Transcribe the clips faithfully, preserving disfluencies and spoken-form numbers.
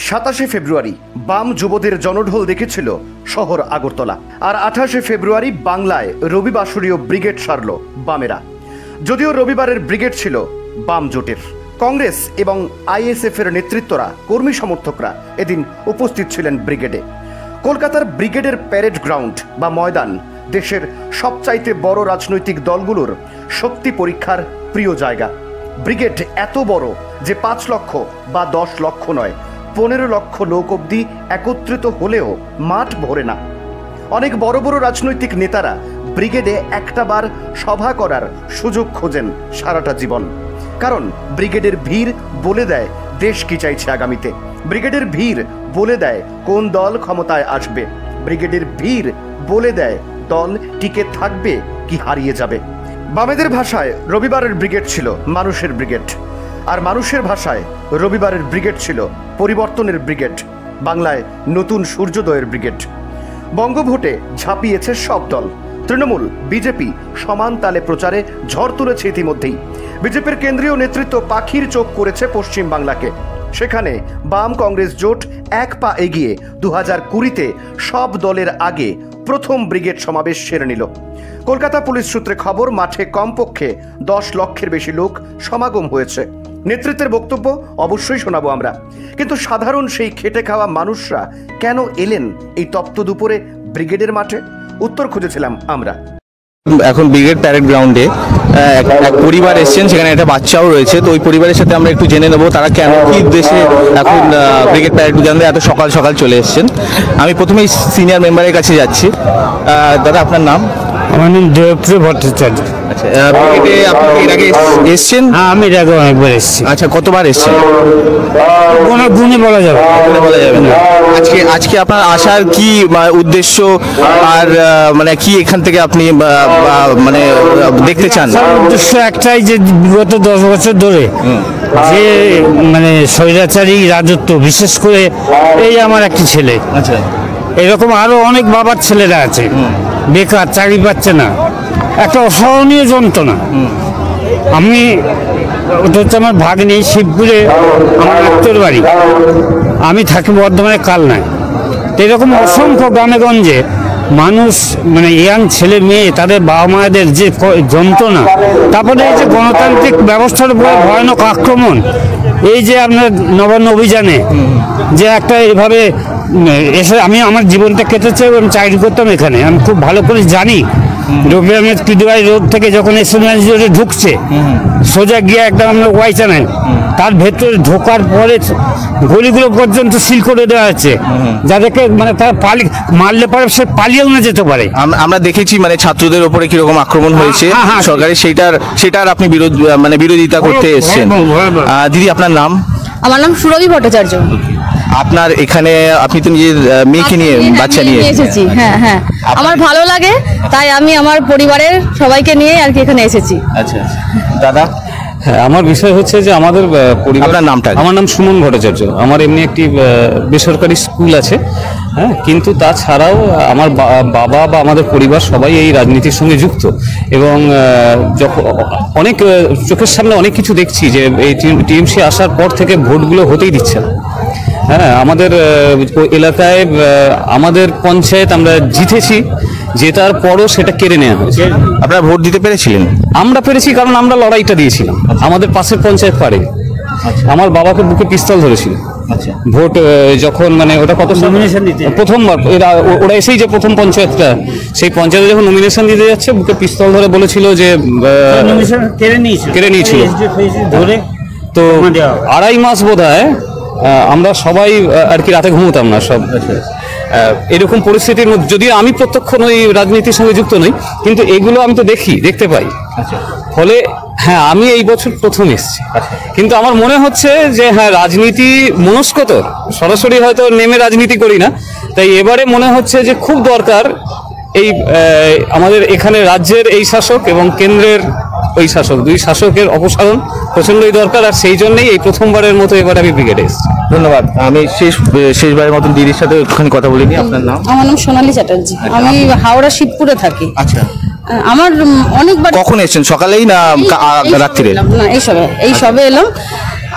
সাতাশে ফেব্রুয়ারি বাম যুবদের জনঢল দেখেছিল শহর আগরতলা, আর আঠাশে ফেব্রুয়ারি বাংলায় রবিবাসরীয় ব্রিগেড সারল বামেরা। যদিও রবিবারের ব্রিগেড ছিল বাম জোটের। কংগ্রেস এবং আইএসএফ এর নেতৃত্বরা, কর্মী সমর্থকরা এদিন উপস্থিত ছিলেন ব্রিগেডে। কলকাতার ব্রিগেডের প্যারেড গ্রাউন্ড বা ময়দান দেশের সবচাইতে বড় রাজনৈতিক দলগুলোর শক্তি পরীক্ষার প্রিয় জায়গা। ব্রিগেড এত বড় যে পাঁচ লক্ষ বা দশ লক্ষ নয়, পনেরো লক্ষ লোক অবধি একত্রিত হলেও মাঠ ভরে না। অনেক বড় বড় রাজনৈতিক নেতারা ব্রিগেডে একটা বার সভা করার সুযোগ খোঁজেন সারাটা জীবন, কারণ ব্রিগেডের ভিড় বলে দেয় দেশ কি চাইছে আগামীতে। ব্রিগেডের ভিড় বলে দেয় কোন দল ক্ষমতায় আসবে। ব্রিগেডের ভিড় বলে দেয় দল টিকে থাকবে কি হারিয়ে যাবে। বামেদের ভাষায় রবিবারের ব্রিগেড ছিল মানুষের ব্রিগেড, আর মানুষের ভাষায় রবিবারের ব্রিগেড ছিল পরিবর্তনের ব্রিগেড, বাংলায় নতুন সূর্যোদয়ের ব্রিগেড। বঙ্গভোটে ঝাঁপিয়েছে সব দল। তৃণমূল, বিজেপি সমান তালে প্রচারে ঝড় তুলেছে ইতিমধ্যেই। বিজেপির কেন্দ্রীয় নেতৃত্ব পাখির চোখ করেছে পশ্চিম বাংলাকে। সেখানে বাম কংগ্রেস জোট এক পা এগিয়ে দু হাজার কুড়িতে সব দলের আগে প্রথম ব্রিগেড সমাবেশ সেরে নিল। কলকাতা পুলিশ সূত্রে খবর, মাঠে কমপক্ষে দশ লক্ষের বেশি লোক সমাগম হয়েছে। নেতৃত্বের বক্তব্য অবশ্যই শোনাবো আমরা, কিন্তু সাধারণ সেই খেটে খাওয়া মানুষরা কেন এলেন এই তপ্ত দুপুরে ব্রিগেডের মাঠে? উত্তর খুঁজেছিলাম আমরা। এখন ব্রিগেড প্যারেড গ্রাউন্ডে এক পরিবার এসছেন, সেখানে একটা বাচ্চাও রয়েছে। তো ওই পরিবারের সাথে আমরা একটু জেনে নেবো তারা কেন কি উদ্দেশ্যে এখন ব্রিগেড প্যারেড গ্রাউন্ডে এত সকাল সকাল চলে এসছেন। আমি প্রথমেই সিনিয়র মেম্বারের কাছে যাচ্ছি। দাদা, আপনার নাম? আমার নাম দেবপ্রিয় ভট্টাচার্য। আচ্ছা, ব্রিগেডে আপনি এর আগে এসছেন? হ্যাঁ, আমি এর আগে অনেকবার এসেছি। আচ্ছা, কতবার এসছেন? কোনো গুণে বলা যাবে গুণে বলা যাবে না। আজকে আজকে আপনার আসার কি উদ্দেশ্য, আর মানে কি এখান থেকে আপনি মানে দেখতে চান? উদ্দেশ্য একটাই, যে বিগত দশ বছর ধরে যে মানে স্বৈরাচারী রাজত্ব, বিশেষ করে এই আমার একটি ছেলে, আচ্ছা, এরকম আরো অনেক বাবার ছেলেরা আছে বেকার, চাকরি পাচ্ছে না, একটা অসহনীয় যন্ত্রণা। আমি ওটা হচ্ছে আমার ভাগ্নি, শিবপুরে আমার আত্মীয়র বাড়ি, আমি থাকি বর্ধমানে কালনায়। এরকম অসংখ্য গ্রামেগঞ্জে মানুষ, মানে ইয়াং ছেলে মেয়ে, তাদের বাবা মায়েদের যে যন্ত্রণা, তারপরে এই যে গণতান্ত্রিক ব্যবস্থার উপর ভয়ানক আক্রমণ, এই যে আপনার নবান্ন অভিযানে যে একটা এভাবে এসে আমি আমার জীবনটা কেটেছে এবং চাকরি করতাম এখানে, আমি খুব ভালো করে জানি। রবি আহমেদ কিদুয়াই রোড থেকে যখন এসএমএস রোডে ঢুকছে, সোজা গিয়ে একদম আমরা ওয়াই চ্যানেল, তার ভেতরে ঢোকার পরে গলিগুলো পর্যন্ত সিল করে দেওয়া আছে, যাদেরকে মানে তারা পালি মারলে পারে সে পালিয়েও না যেতে পারে। আমরা দেখেছি মানে ছাত্রদের উপরে কিরকম আক্রমণ হয়েছে সরকারের, সেটার সেটার আপনি বিরোধ মানে বিরোধিতা করতে এসেছেন। দিদি, আপনার নাম? আমার নাম সুরভি ভট্টাচার্য। আপনার এখানে আপনি তো নিজের মেয়েকে নিয়ে, বাচ্চা নিয়ে এসেছি? হ্যাঁ হ্যাঁ, আমার ভালো লাগে, তাই আমি আমার পরিবারের সবাইকে নিয়ে আর কি এখানে এসেছি। আচ্ছা, দাদা? হ্যাঁ, আমার বিষয় হচ্ছে যে আমাদের পরিবারের নামটা, আমার নাম সুমন ভট্টাচার্য। আমার এমনি একটি বেসরকারি স্কুল আছে, হ্যাঁ, কিন্তু তাছাড়াও আমার বাবা বা আমাদের পরিবার সবাই এই রাজনীতির সঙ্গে যুক্ত, এবং যখন অনেক চোখের সামনে অনেক কিছু দেখছি যে এই টিএমসি আসার পর থেকে ভোটগুলো হতেই দিচ্ছে না। হ্যাঁ, আমাদের এলাকায় আমাদের পঞ্চায়েত আমরা জিতেছি, জেতার পরও সেটা কেড়ে নেওয়া হয়েছে। আপনারা ভোট দিতে পেরেছিলেন? আমরা পেরেছি, কারণ আমরা লড়াইটা দিয়েছিলাম। আমাদের পাশের পঞ্চায়েত পারে, আমার বাবাকে বুকে পিস্তল ধরেছিল ভোট যখন, মানে ওটা কত নমিনেশন দিতে প্রথমবার ওরা এসেই যে প্রথম পঞ্চায়েতটা, সেই পঞ্চায়েতে যখন নমিনেশন দিতে যাচ্ছে বুকে পিস্তল ধরে বলেছিল যে কেড়ে নিয়েছিল। তো আড়াই মাস বোধ হয় আমরা সবাই আর কি রাতে ঘুমোতাম না সব। এরকম পরিস্থিতির মধ্যে, যদিও আমি প্রত্যক্ষ নই, রাজনীতির সঙ্গে যুক্ত নই, কিন্তু এগুলো আমি তো দেখি, দেখতে পাই। ফলে হ্যাঁ, আমি এই বছর প্রথম এসেছি, কিন্তু আমার মনে হচ্ছে যে হ্যাঁ, রাজনীতি মনস্ক তো সরাসরি হয়তো নেমে রাজনীতি করি না, তাই এবারে মনে হচ্ছে যে খুব দরকার এই আমাদের এখানে রাজ্যের এই শাসক এবং কেন্দ্রের ওই শাসক, দুই শাসকের অপসারণ প্রচন্ডই দরকার, আর সেই জন্যই এই প্রথমবারের মতো এবার আমি ব্রিগেডে এসেছি। ধন্যবাদ। আমি শেষ শেষবারের মতন দিদির সাথে একটুখানি কথা বলিনি। আপনার নাম? আমার নাম সোনালী চ্যাটার্জি, আমি হাওড়া শিবপুরে থাকি। আচ্ছা, আমার অনেকবার। কখন এসেছেন? সকালেই না রাত্রিরে? না, এই সবে এই সবে এলাম।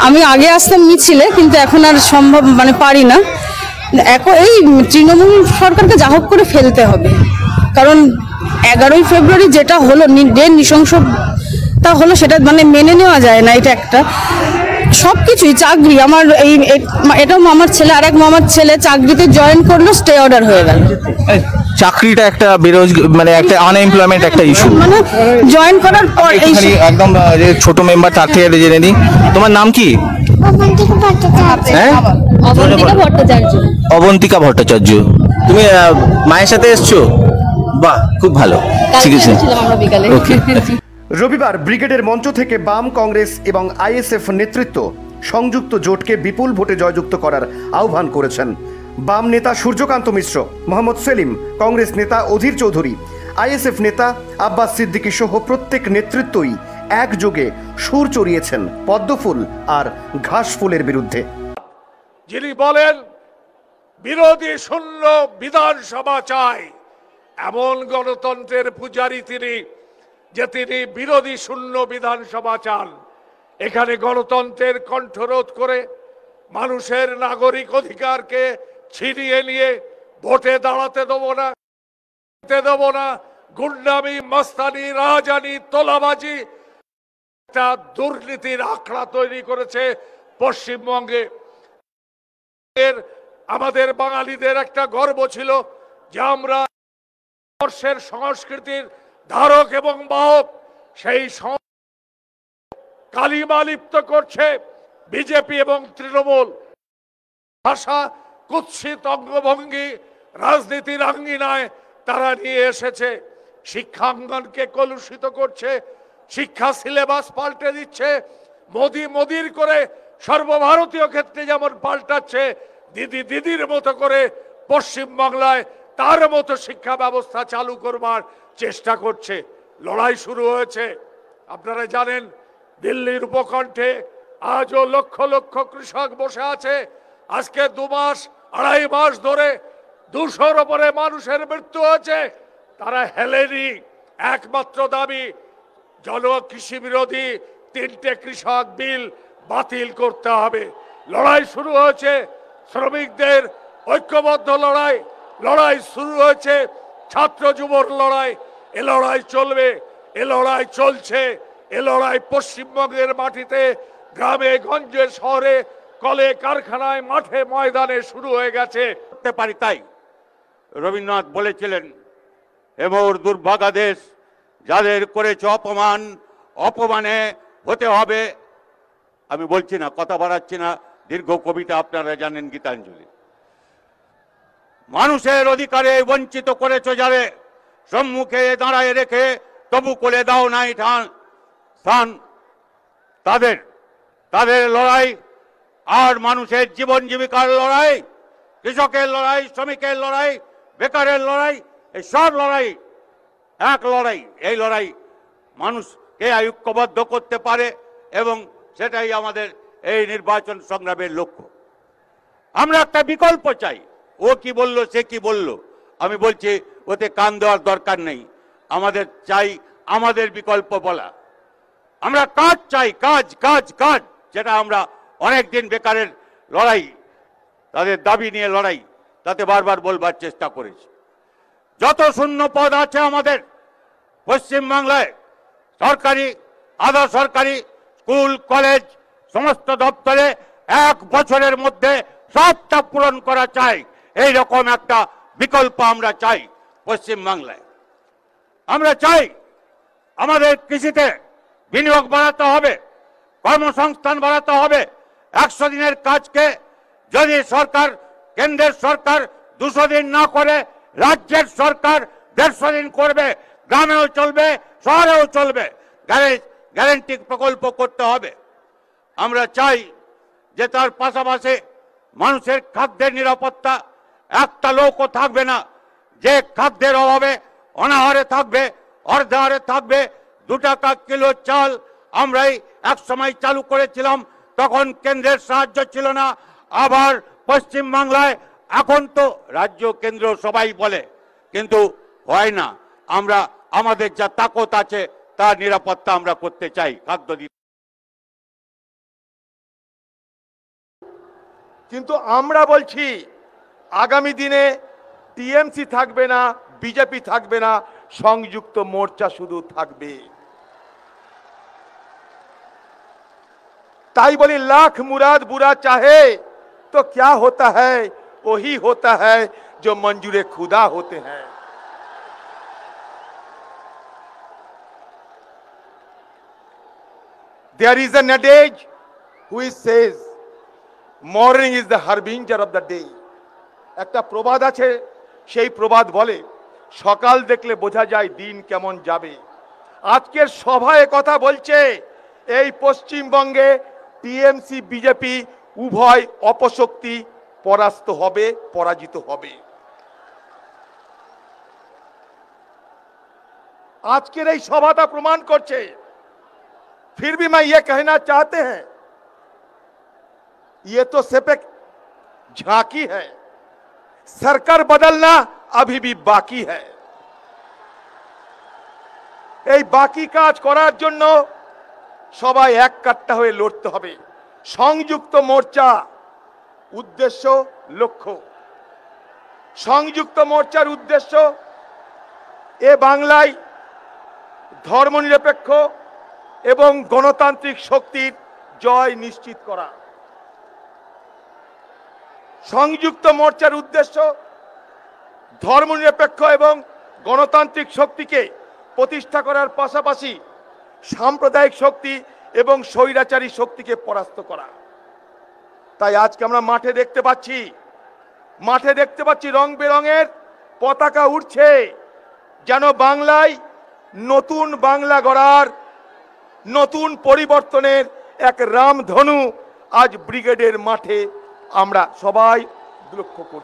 আমি আগে আসতাম মিছিলে, কিন্তু এখন আর সম্ভব মানে পারি না। এখন এই তৃণমূল সরকারকে যা হোক করে ফেলতে হবে, কারণ এগারোই ফেব্রুয়ারি যেটা হলো, যে নৃশংসতা হলো, সেটা মানে মেনে নেওয়া যায় না। এটা একটা সবকিছুই চাকরি, আমার এই এটাও মামার ছেলে, আর এক মামার ছেলে চাকরিতে জয়েন করলো, স্টে অর্ডার হয়ে গেল। চাকরিটা একটা বেরোজগার মানে একটা আনএমপ্লয়মেন্ট একটা ইস্যু, মানে জয়েন করার পর এই একদম যে ছোট মেম্বার তার থেকে জেনে নিই। তোমার নাম কি? হ্যাঁ, অবন্তিকা ভট্টাচার্য। অবন্তিকা ভট্টাচার্য। তুমি আহ, মায়ের সাথে এসছো? বাহ, খুব ভালো। ঠিক আছে, আমরা বিকালে। ওকে। রবিবার ব্রিগেডের মঞ্চ থেকে বাম, কংগ্রেস এবং আইএসএফ নেতৃত্ব সংযুক্ত জোটকে বিপুল ভোটে জয়যুক্ত করার আহ্বান করেছেন। বাম নেতা সূর্যকান্ত মিশ্র, মোহাম্মদ সেলিম, কংগ্রেস নেতা অধীর চৌধুরী, আইএসএফ নেতা আব্বাস সিদ্দিকী সহ প্রত্যেক নেতৃত্বই একযোগে সুর চড়িয়েছেন পদ্মফুল আর ঘাসফুলের বিরুদ্ধে। যিনি বলেন বিরোধী শূন্য বিধানসভা চাই, এমন গণতন্ত্রের পূজারী তিনি যে তিনি বিরোধী শূন্য বিধানসভা চান। এখানে গণতন্ত্রের কণ্ঠরোধ করে মানুষের নাগরিক অধিকারকে ছিনিয়ে নিয়ে ভোটে দাঁড়াতে দেব না, দেব না। গুন্ডামি, মাস্তানি, রাজানি, তোলাবাজি, একটা দুর্নীতির আখড়া তৈরি করেছে পশ্চিমবঙ্গে। আমাদের বাঙালিদের একটা গর্ব ছিল যে আমরা বর্ষের সংস্কৃতির ধারক এবং বাহক। সেই কালিমা লিপ্ত করছে বিজেপি এবং তৃণমূল। ভাষা, কুৎসিত অঙ্গভঙ্গি রাজনীতির আঙ্গিনায় তারা নিয়ে এসেছে। শিক্ষাঙ্গনকে কলুষিত করছে, শিক্ষা সিলেবাস পাল্টে দিচ্ছে। মোদি মোদির করে সর্বভারতীয় ক্ষেত্রে যেমন পাল্টাচ্ছে, দিদি দিদির মতো করে পশ্চিমবাংলায় তার মতো শিক্ষা ব্যবস্থা চালু করবার চেষ্টা করছে। লড়াই শুরু হয়েছে। আপনারা জানেন দিল্লির উপকণ্ঠে আজও লক্ষ লক্ষ কৃষক বসে আছে। আজকে দু মাস আড়াই মাস ধরে দুশোর উপরে মানুষের মৃত্যু হয়েছে। তারা হেলেনি। একমাত্র দাবি জন কৃষি বিরোধী তিনটে কৃষক বিল বাতিল করতে হবে। লড়াই শুরু হয়েছে, শ্রমিকদের ঐক্যবদ্ধ লড়াই। লড়াই শুরু হয়েছে ছাত্র যুবর লড়াই। এ লড়াই চলবে, এ লড়াই চলছে। এ লড়াই পশ্চিমবঙ্গের মাটিতে, গ্রামে গঞ্জে, শহরে, কলে কারখানায়, মাঠে ময়দানে শুরু হয়ে গেছে। করতে পারি তাই রবীন্দ্রনাথ বলেছিলেন, এমোর দুর্ভাগা দেশ যাদের করেছে অপমান, অপমানে হতে হবে। আমি বলছি না, কথা বাড়াচ্ছি না, দীর্ঘ কবিতা আপনারা জানেন, গীতাঞ্জলি। মানুষের অধিকারে বঞ্চিত করেছো যারে, সম্মুখে দাঁড়ায় রেখে তবু কোলে দাও নাই স্থান। তাদের তাদের লড়াই আর মানুষের জীবন জীবিকার লড়াই, কৃষকের লড়াই, শ্রমিকের লড়াই, বেকারের লড়াই, এই সব লড়াই এক লড়াই। এই লড়াই মানুষকে ঐক্যবদ্ধ করতে পারে এবং সেটাই আমাদের এই নির্বাচন সংগ্রামের লক্ষ্য। আমরা একটা বিকল্প চাই। ও কি বলল, সে কি বলল, আমি বলছি ওতে কান দেওয়ার দরকার নেই। আমাদের চাই আমাদের বিকল্প বলা। আমরা কাজ চাই, কাজ কাজ কাজ, যেটা আমরা অনেকদিন বেকারের লড়াই, তাদের দাবি নিয়ে লড়াই, তাতে বারবার বলবার চেষ্টা করেছি। যত শূন্য পদ আছে আমাদের পশ্চিমবাংলায়, সরকারি, আধা সরকারি, স্কুল, কলেজ, সমস্ত দপ্তরে এক বছরের মধ্যে সবটা পূরণ করা চাই। এই রকম একটা বিকল্প আমরা চাই পশ্চিমবাংলায়। আমরা চাই আমাদের কৃষিতে বিনিয়োগ বাড়াতে হবে, কর্মসংস্থান বাড়াতে হবে। একশো দিনের কাজকে যদি সরকার, কেন্দ্রের সরকার দুশো দিন না করে, রাজ্যের সরকার দেড়শো দিন করবে। গ্রামেও চলবে, শহরেও চলবে। গ্যারেন্টি প্রকল্প করতে হবে। আমরা চাই যে তার পাশাপাশি মানুষের খাদ্যের নিরাপত্তা। একটা লোকও থাকবে না যে খাদ্যের অভাবে অনাহারে থাকবে, অর্ধাহারে থাকবে। দু টাকা কিলো চাল আমরাই এক সময় চালু করেছিলাম, তখন কেন্দ্রের সাহায্য ছিল না। আবার পশ্চিম বাংলায় এখন তো রাজ্য কেন্দ্র সবাই বলে, কিন্তু হয় না। আমরা আমাদের যা তাকত আছে তার নিরাপত্তা আমরা করতে চাই, খাদ্য দিতে। কিন্তু আমরা বলছি আগামী দিনে টিএমসি থাকবে না, বিজেপি থাকবে না, সংযুক্ত মোর্চা শুধু থাকবে। ताई बोली लाख मुराद बुरा चाहे तो क्या होता है, वही होता है जो मंजूरे खुदा होते हैं। There is an adage which says morning is the harbinger of the day. একটা প্রবাদ আছে, সেই প্রবাদ বলে সকাল দেখলে বোঝা যায় দিন কেমন যাবে। আজকের সভায় কথা বলছে এই পশ্চিমবঙ্গে টিএমসি বিজেপি উভয় অপশক্তি পরাস্ত হবে, পরাজিত হবে। আজকের এই সভাটা প্রমাণ করছে। फिर भी मैं ये कहना चाहते हैं, ये तो सिर्फ एक झांकी है, सरकार बदलना अभी भी बाकी है। এই বাকি কাজ করার জন্য সবাই এক কাট্টা হয়ে লড়তে হবে। সংযুক্ত মোর্চা উদ্দেশ্য, লক্ষ্য, সংযুক্ত মোর্চার উদ্দেশ্য এ বাংলায় ধর্মনিরপেক্ষ এবং গণতান্ত্রিক শক্তির জয় নিশ্চিত করা। সংযুক্ত মোর্চার উদ্দেশ্য ধর্মনিরপেক্ষ এবং গণতান্ত্রিক শক্তিকে প্রতিষ্ঠা করার পাশাপাশি সাম্প্রদায়িক শক্তি এবং স্বৈরাচারী শক্তিকে পরাস্ত করা। তাই আজকে আমরা মাঠে দেখতে পাচ্ছি, মাঠে দেখতে পাচ্ছি রং বেরঙের পতাকা উঠছে, যেন বাংলায় নতুন বাংলা গড়ার, নতুন পরিবর্তনের এক রামধনু আজ ব্রিগেডের মাঠে আমরা সবাই লক্ষ্য করি।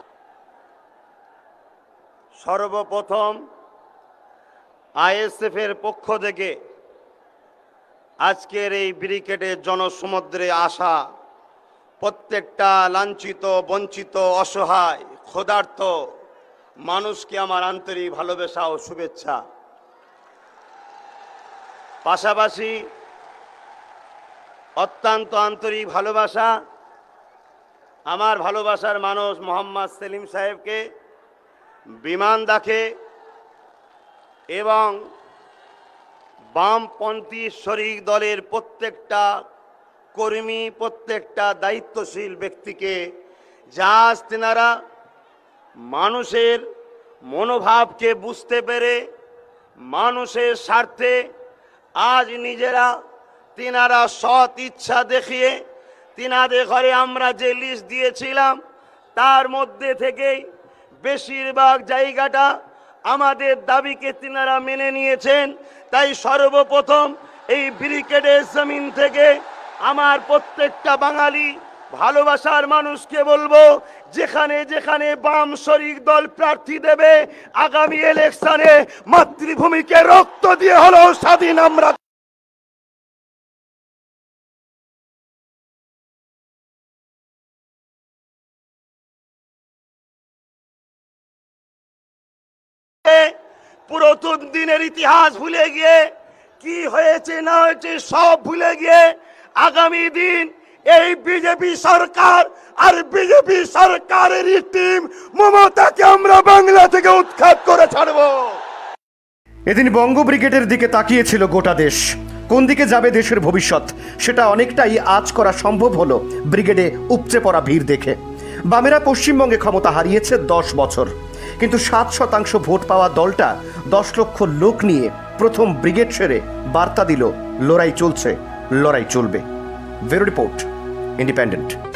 সর্বপ্রথম আইএসএফ এর পক্ষ থেকে আজকের এই ব্রিগেডের জনসমুদ্রে আসা প্রত্যেকটা লাঞ্ছিত, বঞ্চিত, অসহায়, ক্ষুধার্ত মানুষকে আমার আন্তরিক ভালোবাসা ও শুভেচ্ছা। পাশাপাশি অত্যন্ত আন্তরিক ভালোবাসা আমার ভালোবাসার মানুষ মোহাম্মদ সেলিম সাহেবকে, বিমান দাকে এবং বামপন্থী শরিক দলের প্রত্যেকটা কর্মী, প্রত্যেকটা দায়িত্বশীল ব্যক্তিকে, যা তেনারা মানুষের মনোভাবকে বুঝতে পেরে মানুষের স্বার্থে আজ নিজেরা তিনারা সৎ ইচ্ছা দেখিয়ে তিনাদের ঘরে আমরা যে লিস্ট দিয়েছিলাম তার মধ্যে থেকেই বেশিরভাগ জায়গাটা আমাদের দাবিকে তিনারা মেনে নিয়েছেন। তাই সর্বপ্রথম এই ব্রিগেডের জমিন থেকে আমার প্রত্যেকটা বাঙালি ভালোবাসার মানুষকে বলবো, যেখানে যেখানে বাম শরিক দল প্রার্থী দেবে আগামী ইলেকশনে মাতৃভূমিকে রক্ত দিয়ে হলো স্বাধীন আমরা পুরাতন দিনের ইতিহাস ভুলে গিয়ে কি হয়েছে না হয়েছে সব ভুলে গিয়ে আগামী দিন এই বিজেপি সরকার আর বিজেপি সরকারের টিম মমতাকে আমরা বাংলা থেকে উৎখাত করে ছাড়ব। এদিন বঙ্গ ব্রিগেডের দিকে তাকিয়েছিল গোটা দেশ। কোন দিকে যাবে দেশের ভবিষ্যৎ সেটা অনেকটাই আজ করা সম্ভব হলো ব্রিগেডে উপচে পড়া ভিড় দেখে। বামেরা পশ্চিমবঙ্গে ক্ষমতা হারিয়েছে দশ বছর, কিন্তু সাত শতাংশ ভোট পাওয়া দলটা দশ লক্ষ লোক নিয়ে প্রথম ব্রিগেড সেরে বার্তা দিল লড়াই চলছে, লড়াই চলবে। Bureau report, independent.